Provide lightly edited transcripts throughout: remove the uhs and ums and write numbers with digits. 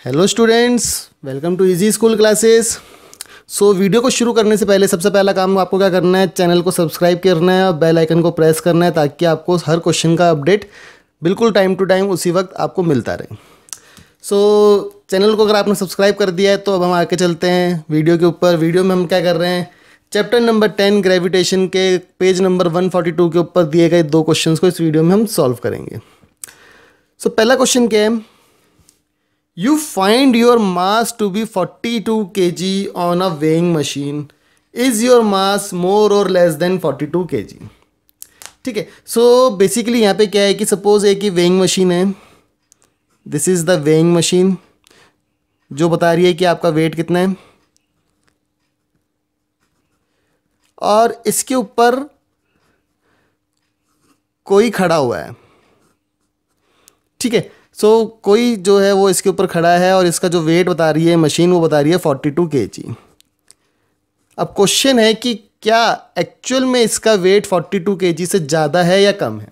Hello students, welcome to easy school classes. Video को शुरू करने से पहले सबसे पहला काम आपको क्या करना है, चैनल को सब्सक्राइब करना है और बेल आइकन को प्रेस करना है ताकि आपको हर क्वेश्चन का अपडेट बिल्कुल टाइम टू टाइम उसी वक्त आपको मिलता रहे। चैनल को अगर आपने सब्सक्राइब कर दिया है तो अब हम आके चलते हैं वीडियो के ऊपर। वीडियो में हम क्या कर रहे हैं, चैप्टर नंबर 10 ग्रेविटेशन के पेज नंबर 142 के ऊपर दिए गए दो क्वेश्चंस को इस वीडियो में हम सॉल्व करेंगे। पहला क्वेश्चन क्या है, You find your mass to be 42 kg on a weighing machine. Is your mass more or less than 42 kg? ठीक है, बेसिकली यहाँ पे क्या है कि सपोज एक ही वेइंग मशीन है। This is the weighing machine जो बता रही है कि आपका वेट कितना है, और इसके ऊपर कोई खड़ा हुआ है। ठीक है, कोई जो है वो इसके ऊपर खड़ा है और इसका जो वेट बता रही है मशीन, वो बता रही है 42 kg। अब क्वेश्चन है कि क्या एक्चुअल में इसका वेट 42 kg से ज़्यादा है या कम है।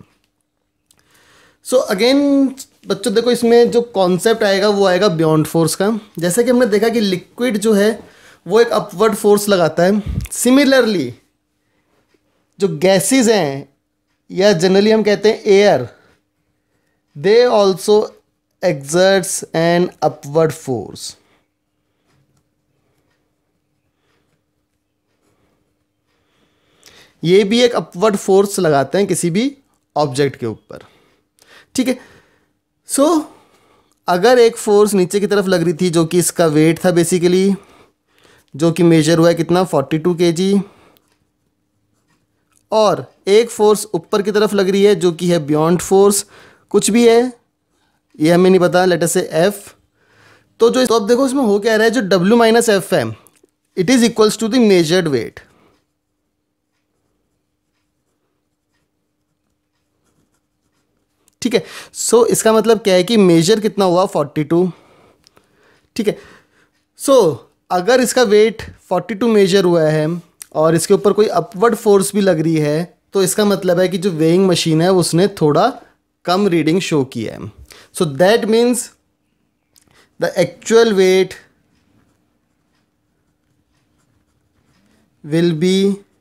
अगेन बच्चों देखो, इसमें जो कॉन्सेप्ट आएगा वो आएगा बियॉन्ड फोर्स का। जैसे कि हमने देखा कि लिक्विड जो है वो एक अपवर्ड फोर्स लगाता है। सिमिलरली जो गैसेस हैं या जनरली हम कहते हैं air, they also exerts an upward force। ये भी एक अपवर्ड फोर्स लगाते हैं किसी भी ऑब्जेक्ट के ऊपर। ठीक है, अगर एक फोर्स नीचे की तरफ लग रही थी जो कि इसका वेट था बेसिकली, जो कि मेजर हुआ है कितना 42 kg, और एक फोर्स ऊपर की तरफ लग रही है जो कि है बियॉन्ड फोर्स, कुछ भी है ये हमें नहीं पता, लेट अस से F। तो अब देखो इसमें हो क्या रहा है, जो W माइनस एफ है it is equals to the measured weight. ठीक है, इसका मतलब क्या है कि मेजर कितना हुआ 42। ठीक है, अगर इसका वेट 42 मेजर हुआ है और इसके ऊपर कोई अपवर्ड फोर्स भी लग रही है, तो इसका मतलब है कि जो वेइंग मशीन है उसने थोड़ा कम रीडिंग शो किया है। That means the actual weight will be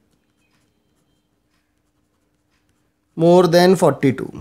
more than 42।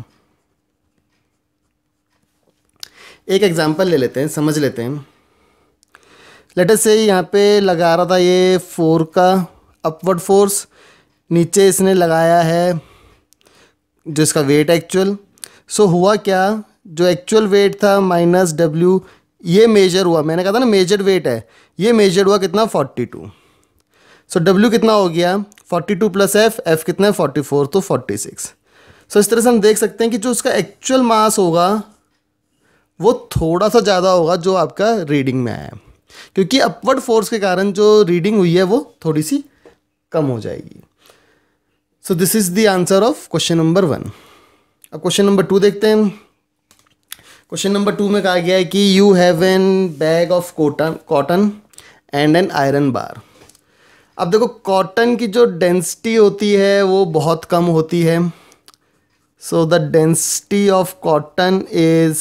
एक एग्जांपल ले लेते हैं, समझ लेते हैं। लेट अस से यहाँ पे लगा रहा था ये 4 का अपवर्ड फोर्स, नीचे इसने लगाया है जो इसका वेट एक्चुअल। हुआ क्या, जो एक्चुअल वेट था माइनस W, ये मेजर हुआ, मैंने कहा था ना मेजर्ड वेट है, ये मेजर हुआ कितना 42। W कितना हो गया 42 प्लस F कितना है 44, तो 46। इस तरह से हम देख सकते हैं कि जो उसका एक्चुअल मास होगा वो थोड़ा सा ज़्यादा होगा जो आपका रीडिंग में आया, क्योंकि अपवर्ड फोर्स के कारण जो रीडिंग हुई है वो थोड़ी सी कम हो जाएगी। This is the answer of question number 1। अब क्वेश्चन नंबर 2 देखते हैं। क्वेश्चन नंबर 2 में कहा गया है कि you have an bag of cotton and an iron bar. अब देखो कॉटन की जो डेंसिटी होती है वो बहुत कम होती है। The density of cotton is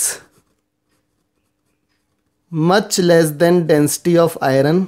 much less than density of iron.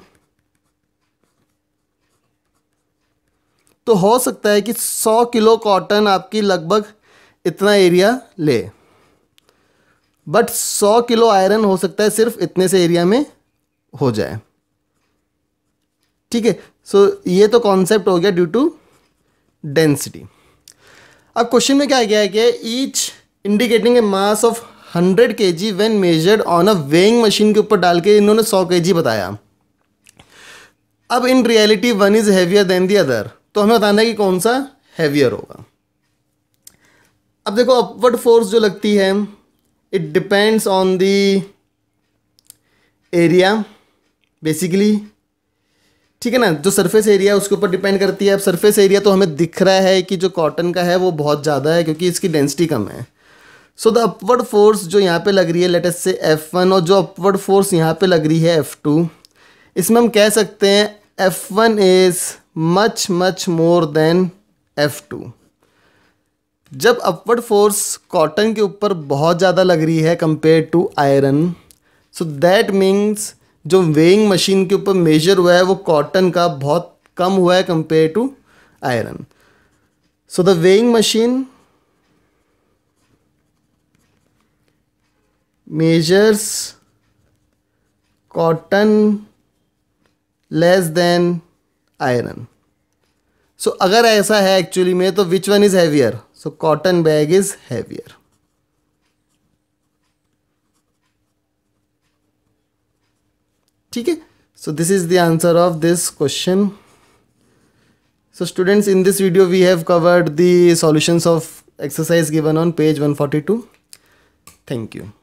तो हो सकता है कि 100 किलो कॉटन आपकी लगभग इतना एरिया ले, बट 100 किलो आयरन हो सकता है सिर्फ इतने से एरिया में हो जाए। ठीक है, ये तो कॉन्सेप्ट हो गया ड्यू टू डेंसिटी। अब क्वेश्चन में क्या गया है कि each indicating a mass of 100 kg when measured on a weighing machine के ऊपर डाल के इन्होंने 100 kg बताया। अब in reality one is heavier than the other, तो हमें बताना है कि कौन सा हैवियर होगा। अब देखो अपवर्ड फोर्स जो लगती है it depends on the area basically. ठीक है ना, जो सरफेस एरिया उसके ऊपर डिपेंड करती है। अब सरफेस एरिया तो हमें दिख रहा है कि जो कॉटन का है वो बहुत ज़्यादा है क्योंकि इसकी डेंसिटी कम है। द अपवर्ड फोर्स जो यहाँ पे लग रही है लेट अस से F1, और जो अपवर्ड फोर्स यहाँ पे लग रही है F2, इसमें हम कह सकते हैं F1 is much much more than F2। जब अपवर्ड फोर्स कॉटन के ऊपर बहुत ज़्यादा लग रही है compare to iron, so that means जो वेइंग मशीन के ऊपर मेजर हुआ है वो कॉटन का बहुत कम हुआ है compare to iron. So the weighing machine measures cotton less than iron. So अगर ऐसा है एक्चुअली में तो which one is heavier? So cotton bag is heavier. ठीक है. So this is the answer of this question. So students, in this video we have covered the solutions of exercise given on page 142. Thank you.